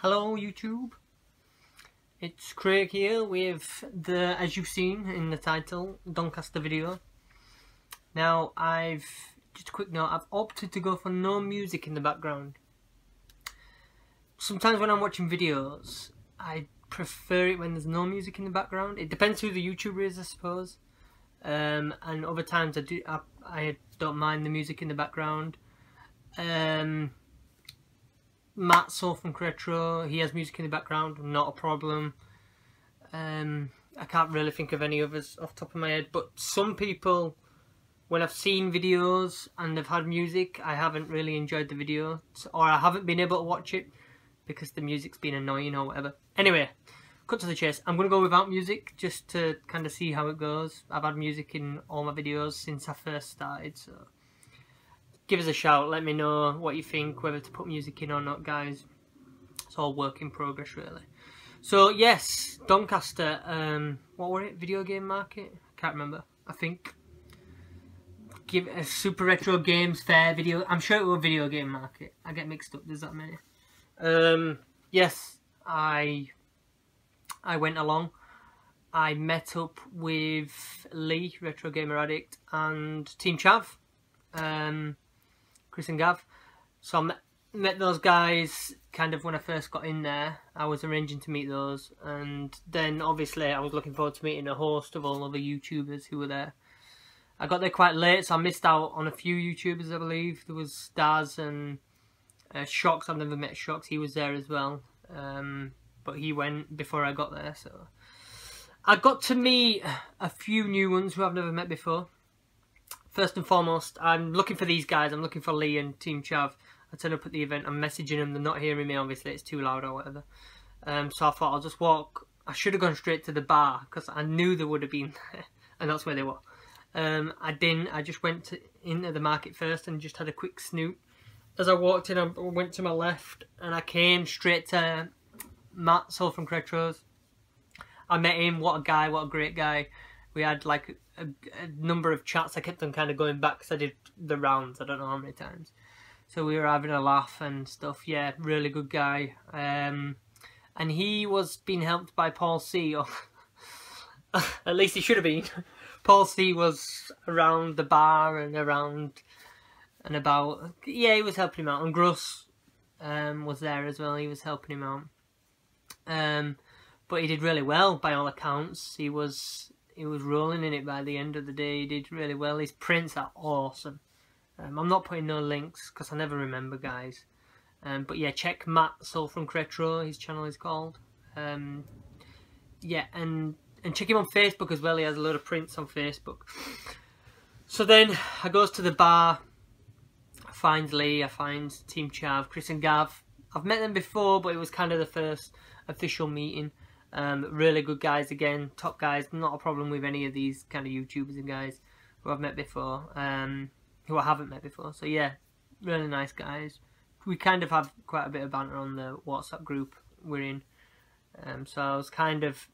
Hello YouTube, it's Craig here with the, as you've seen in the title, Doncaster video. Now just a quick note, I've opted to go for no music in the background. Sometimes when I'm watching videos, I prefer it when there's no music in the background. It depends who the YouTuber is, I suppose. And other times I don't mind the music in the background. Matt Soulfunkretro, he has music in the background, not a problem. I can't really think of any others off the top of my head, but some people, when I've seen videos and they've had music, I haven't really enjoyed the video, or I haven't been able to watch it because the music's been annoying or whatever. Anyway, cut to the chase. I'm going to go without music just to kind of see how it goes. I've had music in all my videos since I first started, so give us a shout, let me know what you think, whether to put music in or not, guys. It's all work in progress, really. So, yes, Doncaster, what were it? Video game market? I can't remember, I think. Give a Super Retro Games Fair video. I'm sure it was video game market. I get mixed up, there's that many. Yes, I went along. I met up with Lee, Retro Gamer Addict, and Team Chav. Chris and Gav. So I met those guys kind of when I first got in there. I was arranging to meet those, and then obviously I was looking forward to meeting a host of all other YouTubers who were there. I got there quite late, so I missed out on a few YouTubers, I believe. There was Daz and Shocks. I've never met Shocks, he was there as well. But he went before I got there, so I got to meet a few new ones who I've never met before. First and foremost, I'm looking for these guys. I'm looking for Lee and Team Chav. I turn up at the event. I'm messaging them. They're not hearing me, obviously. It's too loud or whatever. So I thought I'll just walk. I should have gone straight to the bar because I knew they would have been there. And that's where they were. I didn't. I just went into the market first and just had a quick snoop. As I walked in, I went to my left and I came straight to Matt Soulfunkretro's. I met him. What a guy. What a great guy. We had like a number of chats. I kept on kind of going back because I did the rounds, I don't know how many times. So we were having a laugh and stuff. Yeah, really good guy. And he was being helped by Paul C. Or at least he should have been. Paul C was around the bar and around and about. Yeah, he was helping him out. And Gruss was there as well. He was helping him out. But he did really well by all accounts. He was rolling in it by the end of the day. He did really well. His prints are awesome. I'm not putting no links because I never remember, guys. But yeah, check Matt Soulfunkretro, his channel is called. Yeah, and check him on Facebook as well. He has a load of prints on Facebook. So then I goes to the bar. I find Lee, I find Team Chav, Chris and Gav. I've met them before, but it was kind of the first official meeting. Really good guys again, top guys, not a problem with any of these kind of YouTubers and guys who I've met before, who I haven't met before. So yeah, really nice guys. We kind of have quite a bit of banter on the WhatsApp group we're in. So I was kind of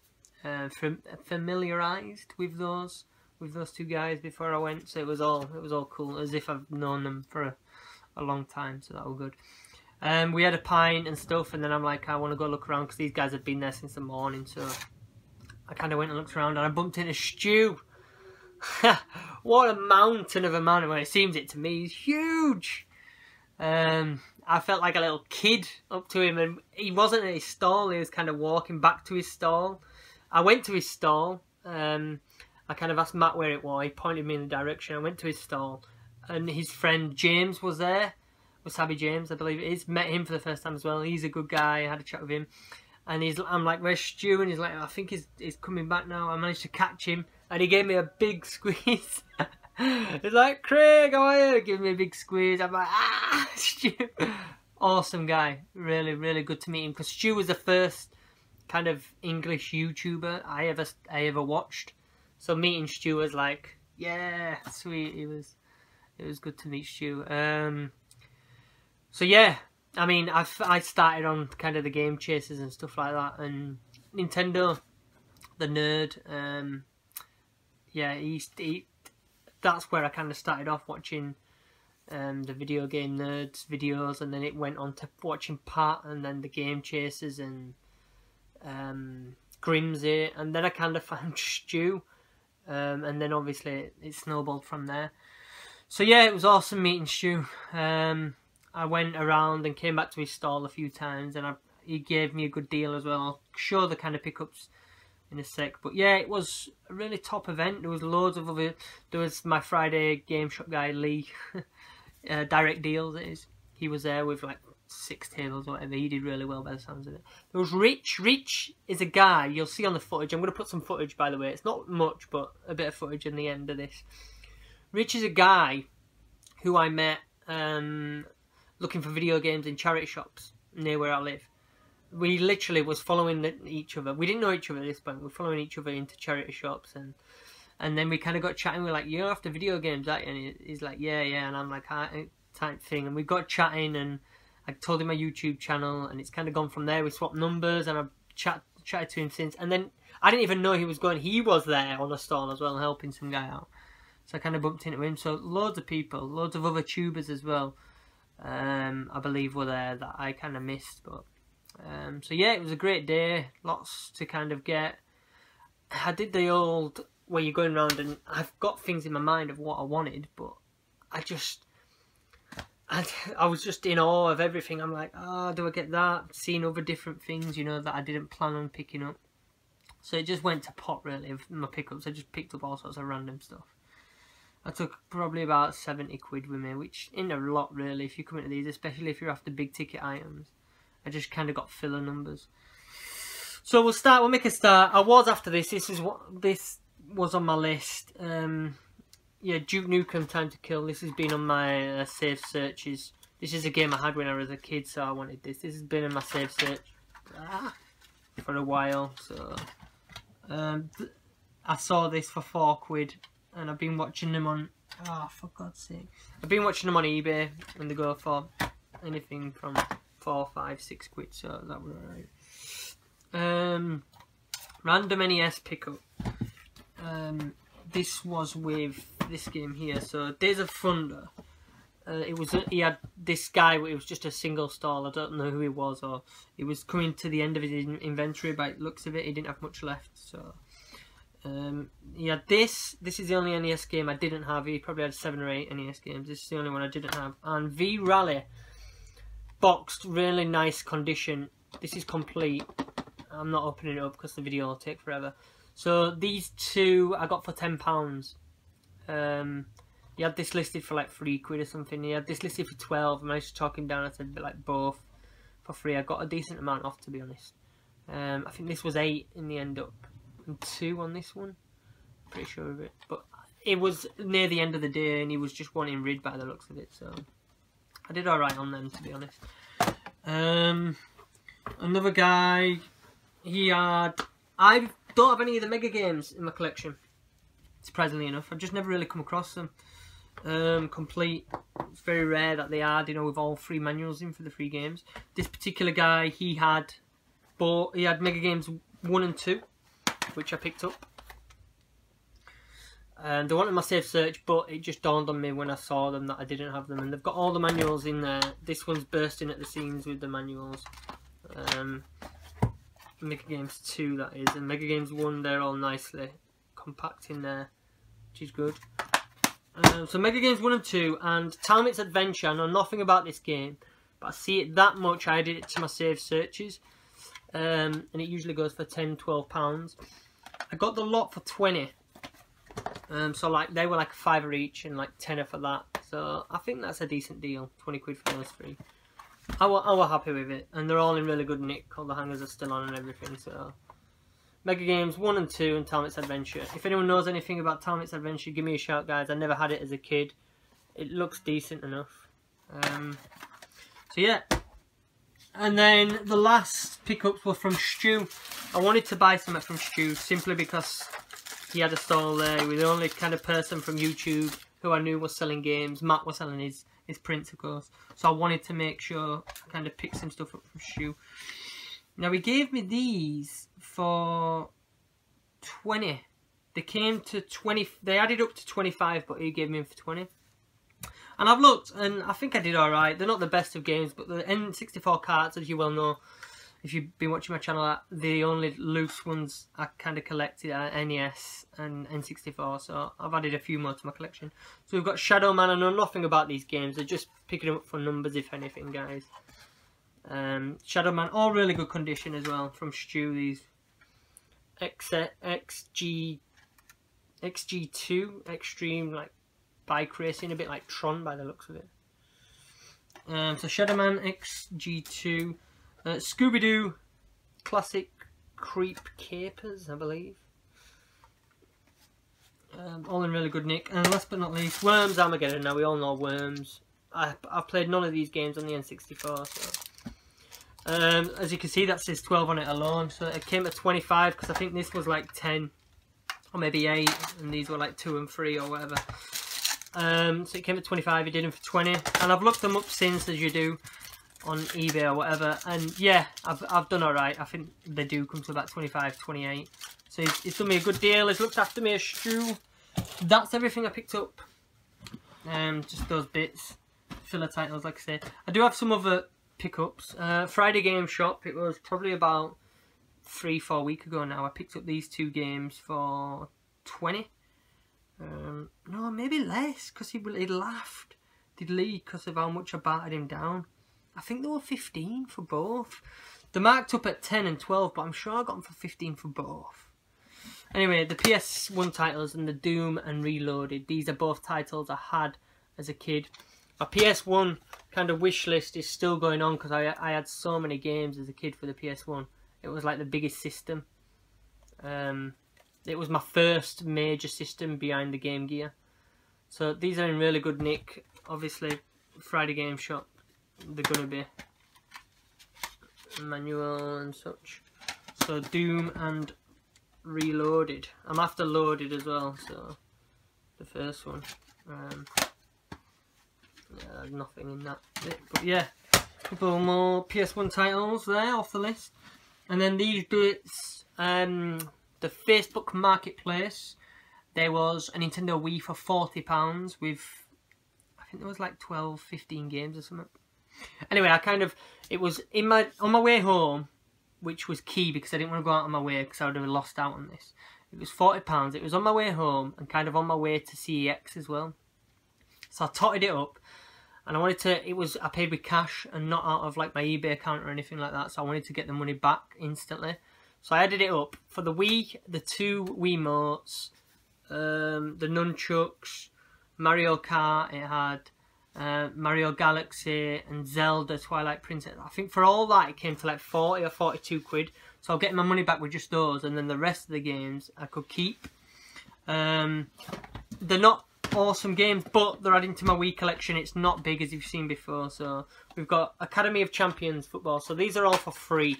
familiarised with those two guys before I went. So it was all cool, as if I've known them for a long time. So that was good. We had a pint and stuff, and then I'm like, I want to go look around because these guys had been there since the morning. So I kind of went and looked around, and I bumped into Stu. What a mountain of a man! Well, it seems it to me. He's huge. I felt like a little kid up to him, and he wasn't at his stall. He was kind of walking back to his stall. I went to his stall. I kind of asked Matt where it was. He pointed me in the direction. I went to his stall, and his friend James was there. Wasabi James, I believe it is. Met him for the first time as well. He's a good guy. I had a chat with him. And I'm like, where's Stu? And he's like, I think he's coming back now. I managed to catch him. And he gave me a big squeeze. He's like, Craig, how are you? Give me a big squeeze. I'm like, ah, Stu. Awesome guy. Really, really good to meet him. Because Stu was the first kind of English YouTuber I ever watched. So meeting Stu was like, yeah, sweet. It was good to meet Stu. So yeah, I mean, I started on kind of the game chasers and stuff like that, and Nintendo, the nerd, yeah, that's where I kind of started off watching the Video Game Nerds videos, and then it went on to watching Pat, and then the Game Chasers and Grimsy, and then I kind of found Stu, and then obviously it snowballed from there. So yeah, it was awesome meeting Stu. I went around and came back to his stall a few times, and he gave me a good deal as well. I'll show the kind of pickups in a sec. But yeah, it was a really top event. There was loads of other... There was my Friday game shop guy, Lee. Direct Deals, it is. He was there with like 6 tables or whatever. He did really well by the sounds of it. There was Rich. Rich is a guy, you'll see on the footage. I'm going to put some footage, by the way. It's not much, but a bit of footage in the end of this. Rich is a guy who I met looking for video games in charity shops near where I live. We literally was following each other. We didn't know each other at this point. We were following each other into charity shops, and then we kind of got chatting. We were like, "You're after video games, aren't you?" And he's like, "Yeah, yeah." And I'm like, type thing. And we got chatting, and I told him my YouTube channel, and it's kind of gone from there. We swapped numbers, and I've chatted to him since. And then I didn't even know he was going. He was there on a stall as well, helping some guy out. So I kind of bumped into him. So loads of people, loads of other tubers as well, I believe were there that I kind of missed. But so yeah, it was a great day. Lots to kind of get. I did the old where you're going around, and I've got things in my mind of what I wanted, but I was just in awe of everything. I'm like, oh, do I get that? Seeing other different things, you know, that I didn't plan on picking up. So it just went to pot really of my pickups. I just picked up all sorts of random stuff. I took probably about 70 quid with me, which isn't a lot really if you come into these, especially if you're after big ticket items. I just kind of got filler numbers. So we'll make a start. I was after this. This was on my list. Yeah, Duke Nukem Time to Kill. This has been on my save searches. This is a game I had when I was a kid, so I wanted this. This has been in my save search for a while. So I saw this for 4 quid. And I've been watching them on... Oh, for God's sake. I've been watching them on eBay when they go for anything from 4, 5, 6 quid. So that was alright. Random NES pickup. This was with this game here. So Days of Thunder. He had this guy. It was just a single stall. I don't know who he was, or he was coming to the end of his inventory. By the looks of it, he didn't have much left. So... yeah, this is the only NES game I didn't have. He probably had 7 or 8 NES games. This is the only one I didn't have. And V-Rally, boxed, really nice condition. This is complete. I'm not opening it up because the video will take forever. So these two I got for £10. He had this listed for like 3 quid or something. He had this listed for 12. And I was talking down. I said like both for free. I got a decent amount off, to be honest. I think this was 8 in the end up. And 2 on this one, pretty sure of it, but it was near the end of the day and he was just wanting rid by the looks of it, so I did alright on them, to be honest. Another guy, I don't have any of the Mega games in my collection, surprisingly enough. I've just never really come across them complete. It's very rare that they are, you know, with all 3 manuals in for the 3 games. This particular guy, he had Mega Games 1 and 2, which I picked up. And they wanted my save search, but it just dawned on me when I saw them that I didn't have them. And they've got all the manuals in there. This one's bursting at the seams with the manuals. Mega Games 2, that is. And Mega Games 1, they're all nicely compact in there, which is good. So Mega Games 1 and 2, and Talmit's Adventure. I know nothing about this game, but I see it that much. I added it to my save searches. And it usually goes for £10, £12. I got the lot for 20. So like they were like a £5 each and like 10 for that. So I think that's a decent deal. 20 quid for those 3. I was happy with it, and they're all in really good nick. All the hangers are still on and everything. So Mega Games 1 and 2 and Talmit's Adventure. If anyone knows anything about Talmit's Adventure, give me a shout, guys. I never had it as a kid. It looks decent enough. So yeah. And then the last pickups were from Stu. I wanted to buy something from Stu simply because he had a stall there. He was the only kind of person from YouTube who I knew was selling games. Matt was selling his prints, of course. So I wanted to make sure I kind of picked some stuff up from Stu. Now he gave me these for 20. They came to 20. They added up to 25, but he gave me them for 20. And I've looked, and I think I did alright. They're not the best of games, but the N64 cards, as you well know, if you've been watching my channel, the only loose ones I kind of collected are NES and N64, so I've added a few more to my collection. So we've got Shadow Man. I know nothing about these games, they're just picking them up for numbers, if anything, guys. Shadow Man, all really good condition as well, from Stu, these XG2, Extreme, like, bike racing, a bit like Tron by the looks of it. So Shadow Man XG2. Scooby-Doo Classic Creep Capers, I believe. All in really good nick. And last but not least, Worms Armageddon. Now, we all know Worms. I've played none of these games on the N64, so... as you can see, that says 12 on it alone. So it came at 25, because I think this was like 10, or maybe 8, and these were like 2 and 3 or whatever. So it came at 25, you did them for 20. And I've looked them up since, as you do, on eBay or whatever, and yeah, I've done alright. I think they do come to about 25, 28. So he's done me a good deal. He's looked after me as Stu. That's everything I picked up. Just those bits, filler titles, like I say. I do have some other pickups. Friday Game Shop. It was probably about 3-4 weeks ago now. I picked up these 2 games for 20. No, maybe less, because he laughed, did Lee, because of how much I battered him down. I think they were 15 for both. They're marked up at 10 and 12, but I'm sure I got them for 15 for both. Anyway, the PS1 titles and the Doom and Reloaded. These are both titles I had as a kid. My PS1 kind of wish list is still going on, because I had so many games as a kid for the PS1. It was like the biggest system. It was my first major system behind the Game Gear. So these are in really good nick. Obviously, Friday Game Shop. They're going to be manual and such. So Doom and Reloaded. I'm after Loaded as well, so the first one. Yeah, there's nothing in that bit, but yeah, a couple more PS1 titles there off the list. And then these bits, the Facebook Marketplace, there was a Nintendo Wii for £40 with, I think there was like 12, 15 games or something. Anyway, it was on my way home, which was key, because I didn't want to go out on my way, because I would have lost out on this. It was £40. It was on my way home, and kind of on my way to CEX as well. So I totted it up, and I paid with cash and not out of like my eBay account or anything like that. So I wanted to get the money back instantly. So I added it up for the Wii, the 2 Wiimotes, the nunchucks, Mario Kart. It had Mario Galaxy and Zelda Twilight Princess. I think for all that it came to like 40 or 42 quid. So I'll get my money back with just those, and then the rest of the games I could keep. They're not awesome games, but they're adding to my Wii collection. It's not big, as you've seen before. So we've got Academy of Champions football. So these are all for free.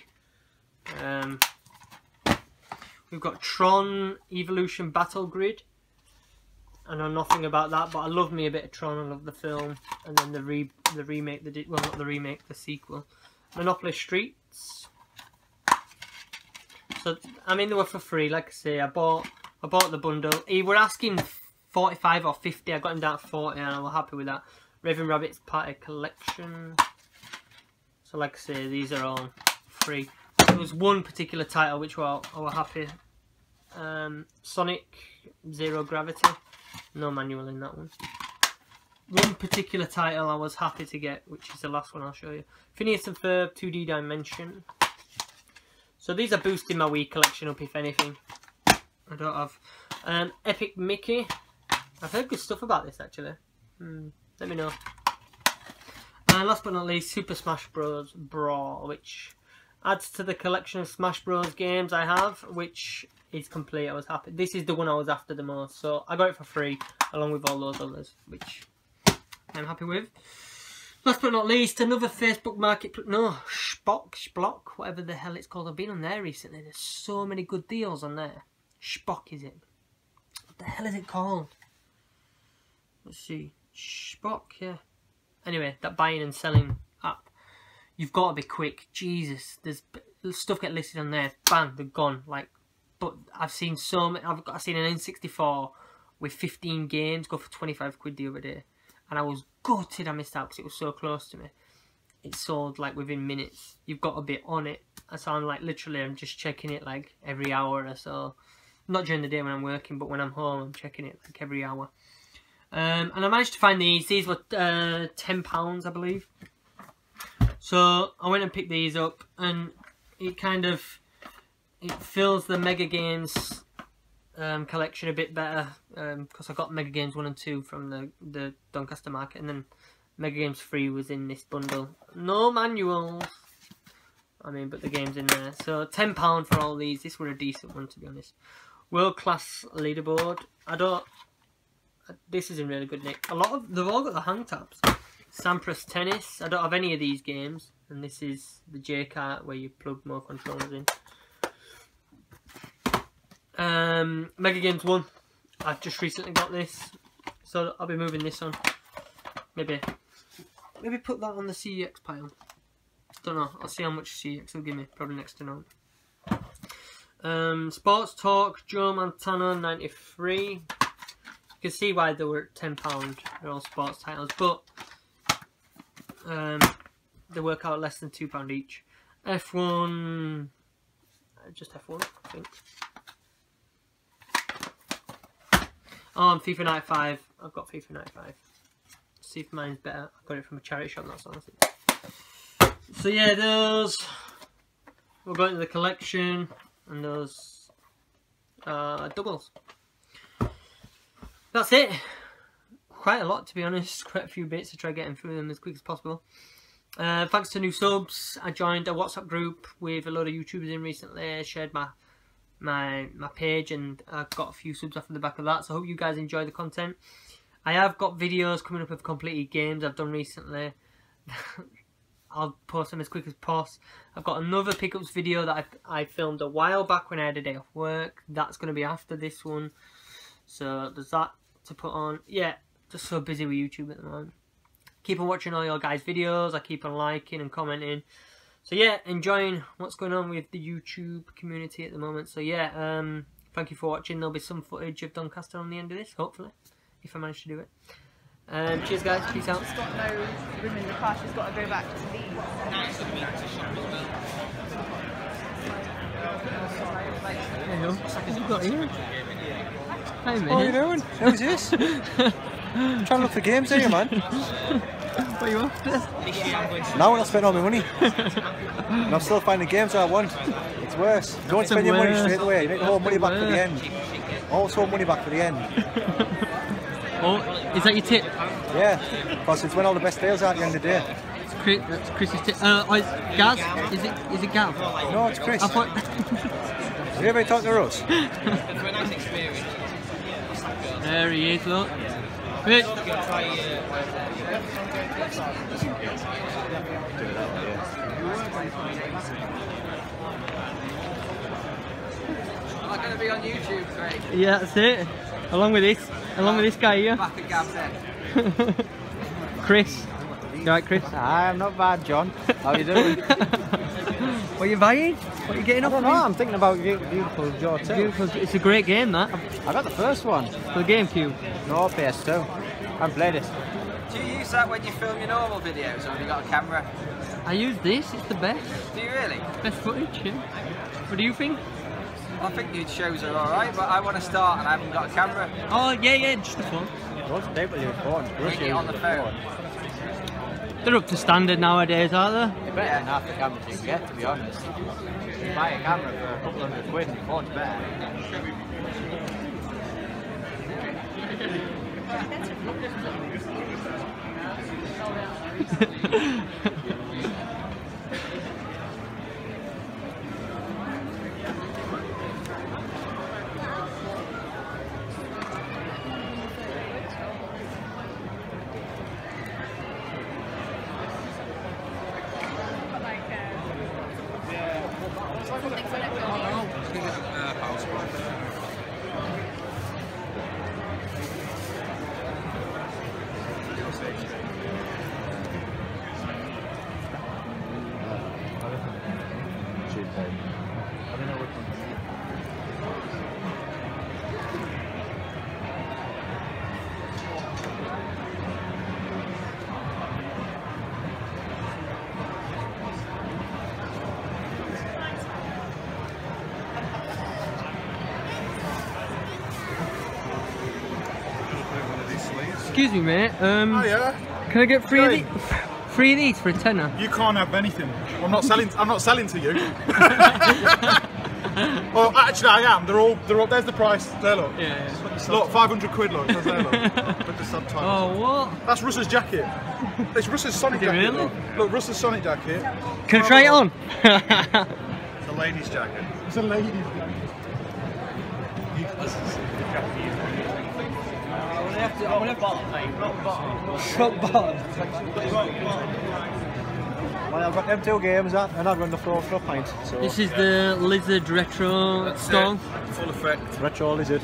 We've got Tron Evolution Battle Grid. I know nothing about that, but I love me a bit of Tron. I love the film, and then the remake, well, not the remake, the sequel. Monopoly Streets. So I mean, they were for free. Like I say, I bought the bundle. He were asking 45 or 50. I got him down to 40, and I was happy with that. Raven Rabbit's Party Collection. So like I say, these are all free. There was one particular title which I was happy. Sonic Zero Gravity. No manual in that one. One particular title I was happy to get, which is the last one I'll show you. Phineas and Ferb 2D Dimension. So these are boosting my Wii collection up, if anything. I don't have. Epic Mickey. I've heard good stuff about this, actually. Let me know. And last but not least, Super Smash Bros. Brawl, which adds to the collection of Smash Bros. Games I have, which is complete. I was happy. This is the one I was after the most, so I got it for free, along with all those others, which I'm happy with. Last but not least, another Facebook Marketplace. No, Spock, whatever the hell it's called. I've been on there recently. There's so many good deals on there. Spock, is it? What the hell is it called? Let's see. Spock, yeah. Anyway, that buying and selling app. You've got to be quick. Jesus, there's stuff get listed on there. Bang, they're gone. Like, but I've seen so many. I've seen an N64 with 15 games go for 25 quid the other day. and I was gutted I missed out because it was so close to me. It sold like within minutes. You've got a bit on it. So I'm like literally I'm just checking it like every hour or so. Not during the day when I'm working, but when I'm home I'm checking it like every hour. And I managed to find these. These were £10 I believe. So I went and picked these up, and it kind of fills the Mega Games collection a bit better, because I got Mega Games 1 and 2 from the Doncaster market, and then Mega Games 3 was in this bundle. No manuals, I mean, but the game's in there. So £10 for all these. This were a decent one, to be honest. World class leaderboard. This is in really good nick. They've all got the hang tabs. Sampras Tennis. I don't have any of these games, and this is the J-Cart where you plug more controllers in. Mega Games 1. I've just recently got this, so I'll be moving this on. Maybe put that on the CEX pile. Don't know. I'll see how much CEX will give me. Probably next to none. Sports Talk, Joe Montana 93. You can see why they were at £10. They're all sports titles, but they work out less than £2 each. F1, just F1, I think. Oh, and FIFA 95. I've got FIFA 95. See if mine's better. I got it from a charity shop, that's honestly. So yeah, those will go into the collection, and those doubles. That's it. Quite a lot, to be honest. Quite a few bits to try getting through them as quick as possible. Thanks to new subs. I joined a WhatsApp group with a load of YouTubers in recently. I shared my page, and I got a few subs off of the back of that. So I hope you guys enjoy the content. I have got videos coming up of completed games I've done recently. I'll post them as quick as possible. I've got another pickups video that I filmed a while back when I had a day off work. That's going to be after this one. So there's that to put on. Yeah, just so busy with YouTube at the moment. Keep on watching all your guys' videos. I keep on liking and commenting. So yeah, enjoying what's going on with the YouTube community at the moment. So yeah, thank you for watching. There'll be some footage of Doncaster on the end of this, hopefully, if I manage to do it. Cheers guys, peace out. She's got no room in the car, she's got to go back to Leeds. Hello, what have you got here? Hi mate. What are you doing? Who's this? I'm trying to look for games here, man. What are you after? Now when I spend all my money. And I'm still finding games I want. It's worse. You don't spend your money straight away, you make the whole money back for the end. Always hold money back for the end. Oh, is that your tip? Yeah, because it's when all the best deals are at the end of the day. That's Chris's tip. Gaz? Is it Gav? No, it's Chris. I thought... Have you ever talked to Russ? There he is, look. Wait. I'm going to be on YouTube, Craig. Yeah, that's it. Along with this guy here. Back at Gav's head. Chris. You alright, Chris? I'm not bad, John. How you doing? What are you buying? What are you getting I up don't know, I'm thinking about Beautiful Joe too. Beautiful. It's a great game, that. I got the first one. For the GameCube. No, PS2. I haven't played it. Do you use that when you film your normal videos, or have you got a camera? I use this, it's the best. Do you really? Best footage, yeah. What do you think? I think your shows are alright, but I want to start and I haven't got a camera. Oh, yeah, just the phone. Lots of people use phones. Bring it on the phone. They're up to standard nowadays, aren't they? You're better than half the cameras you can get, to be honest. You buy a camera for a couple £100 and your phone's better. Excuse me, mate. Oh yeah. Can I get three of these for a tenner? You can't have anything. I'm not selling. I'm not selling to you. Well, actually, I am. They're all. There's the price. There, look. Yeah. Look, 500 quid. Look. There, look. With the subtitles. Oh, what? That's Russ's jacket. It's Russ's Sonic jacket. Really? Look, Russ's Sonic jacket. Can I try it on? It's a lady's jacket. It's a lady's jacket. I'm gonna bottom, mate. Rock bottom. Well, I've got them 2 games and I've run the 4 for a pint. So. This is the Lizard Retro store. Full effect. Retro Lizard.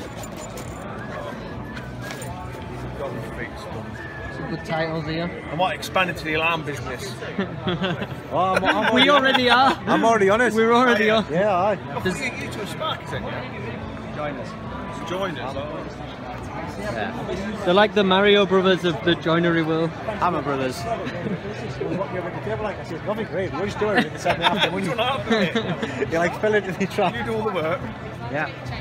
Some good titles here. I might expand into the alarm business. Oh, I'm We already are. I'm already on it. We're already on. Yeah, aye. You to a spark, isn't you? Join us. Join us. They're like the Mario Brothers of the joinery world. Hammer Brothers. What you're at the table like? I said, nothing great. What are you doing in the second half? You're like filling in the trap. You do all the work. Yeah.